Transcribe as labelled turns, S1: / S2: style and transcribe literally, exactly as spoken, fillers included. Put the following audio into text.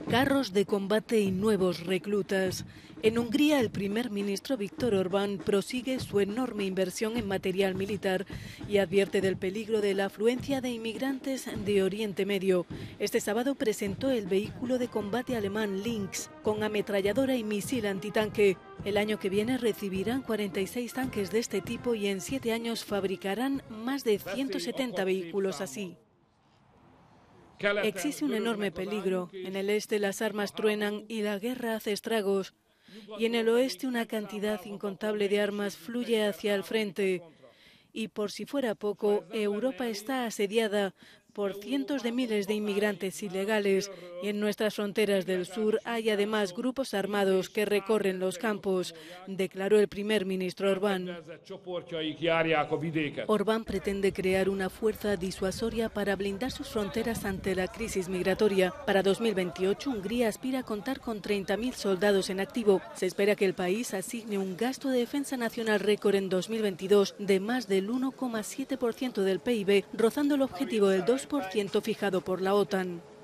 S1: Carros de combate y nuevos reclutas. En Hungría, el primer ministro Viktor Orbán prosigue su enorme inversión en material militar y advierte del peligro de la afluencia de inmigrantes de Oriente Medio. Este sábado presentó el vehículo de combate alemán Lynx, con ametralladora y misil antitanque. El año que viene recibirán cuarenta y seis tanques de este tipo y en siete años fabricarán más de ciento setenta vehículos así. Existe un enorme peligro. En el este las armas truenan y la guerra hace estragos. Y en el oeste una cantidad incontable de armas fluye hacia el frente. Y por si fuera poco, Europa está asediada por cientos de miles de inmigrantes ilegales y en nuestras fronteras del sur hay además grupos armados que recorren los campos, declaró el primer ministro Orbán. Orbán pretende crear una fuerza disuasoria para blindar sus fronteras ante la crisis migratoria. Para dos mil veintiocho, Hungría aspira a contar con treinta mil soldados en activo. Se espera que el país asigne un gasto de defensa nacional récord en dos mil veintidós de más del uno coma siete por ciento del P I B, rozando el objetivo del dos por ciento fijado por la OTAN.